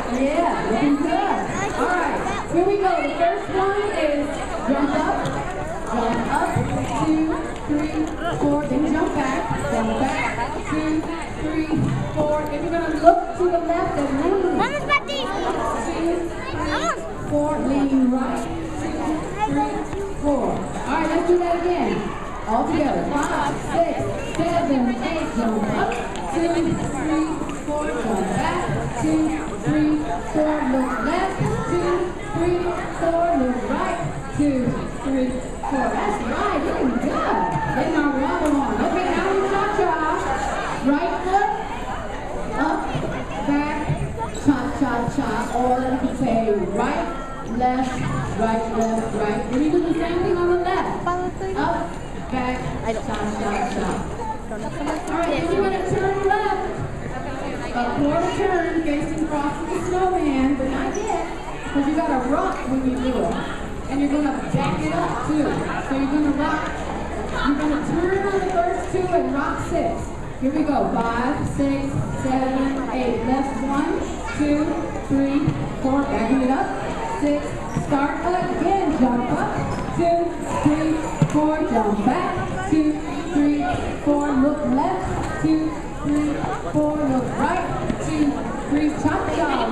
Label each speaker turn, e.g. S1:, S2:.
S1: Yeah, looking good. All right, here we go. The first one is jump up, 2, 3, 4, then jump back, 2, 3, 4. Then you're going to look to the left and lean. 2, 3, 4, lean right, 2, 3, 4. All right, let's do that again. All together. 5, 6, 7, 8, jump up, 2, 3, 4, jump back, 2, 3, 4, look left, 2, 3, 4, look right, 2, 3, 4. That's right, looking good. Getting our wobble on. Okay, now we cha-cha. Right foot, up, back, cha-cha-cha. Or you can say right, left, right. Then you do the same thing on the left. Up, back, cha-cha-cha. Alright, then you're going to turn left. A quarter turn facing Frosty the Snowman, but not yet, because you got to rock when you do it. And you're going to back it up too. So you're going to rock, you're going to turn on the first two and rock 6. Here we go. 5, 6, 7, 8. Left 1, 2, 3, 4. Backing it up. 6. Start again. Jump up. 2, 3, 4. Jump back. 2, 3, 4. Look left. 2, 3, 4. Look right. 2, 3. Cha-cha.